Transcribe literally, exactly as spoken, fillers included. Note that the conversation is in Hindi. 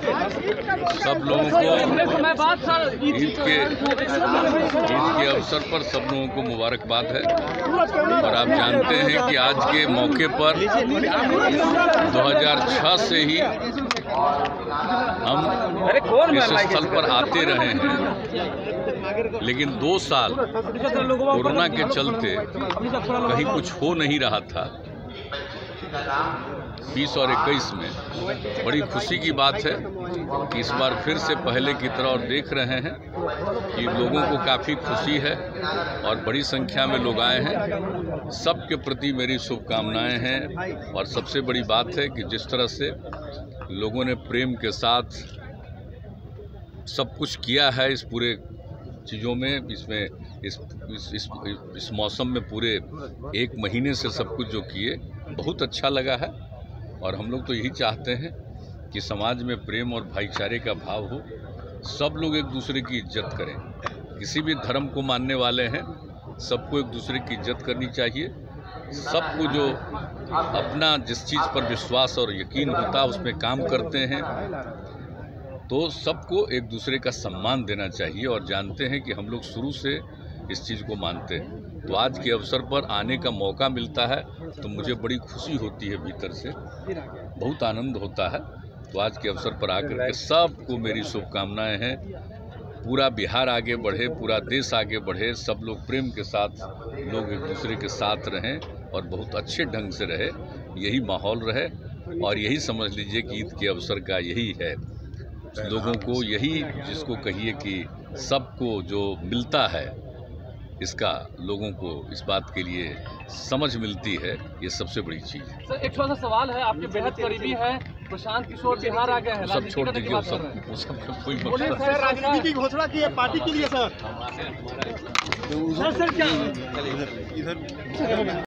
सब लोगों को ईद के ईद के अवसर पर सब लोगों को मुबारकबाद है। और आप जानते हैं कि आज के मौके पर दो हज़ार छह से ही हम इस स्थल पर आते रहे हैं, लेकिन दो साल कोरोना के चलते कहीं कुछ हो नहीं रहा था। बीस और इक्कीस में बड़ी खुशी की बात है कि इस बार फिर से पहले की तरह और देख रहे हैं कि लोगों को काफ़ी खुशी है और बड़ी संख्या में लोग आए हैं। सबके प्रति मेरी शुभकामनाएं हैं। और सबसे बड़ी बात है कि जिस तरह से लोगों ने प्रेम के साथ सब कुछ किया है इस पूरे चीज़ों में, इसमें इस इस इस, इस मौसम में पूरे एक महीने से सब कुछ जो किए, बहुत अच्छा लगा है। और हम लोग तो यही चाहते हैं कि समाज में प्रेम और भाईचारे का भाव हो, सब लोग एक दूसरे की इज्जत करें। किसी भी धर्म को मानने वाले हैं, सबको एक दूसरे की इज्जत करनी चाहिए। सबको जो अपना जिस चीज़ पर विश्वास और यकीन होता है उसमें काम करते हैं, तो सबको एक दूसरे का सम्मान देना चाहिए। और जानते हैं कि हम लोग शुरू से इस चीज़ को मानते हैं, तो आज के अवसर पर आने का मौका मिलता है तो मुझे बड़ी खुशी होती है, भीतर से बहुत आनंद होता है। तो आज के अवसर पर आकर के सबको मेरी शुभकामनाएं हैं। पूरा बिहार आगे बढ़े, पूरा देश आगे बढ़े, सब लोग प्रेम के साथ लोग एक दूसरे के साथ रहें और बहुत अच्छे ढंग से रहे, यही माहौल रहे। और यही समझ लीजिए कि ईद के अवसर का यही है, लोगों को यही जिसको कहिए कि सबको जो मिलता है, इसका लोगों को इस बात के लिए समझ मिलती है, ये सबसे बड़ी चीज़ है। सर, एक छोटा सा सवाल है, आपके बेहद करीबी है प्रशांत किशोर, बिहार आ गए हैं, सब छोड़ दीजिए, सब सब कोई मकसद सर, राजनीति की घोषणा की है पार्टी के लिए सर। सर सर क्या इधर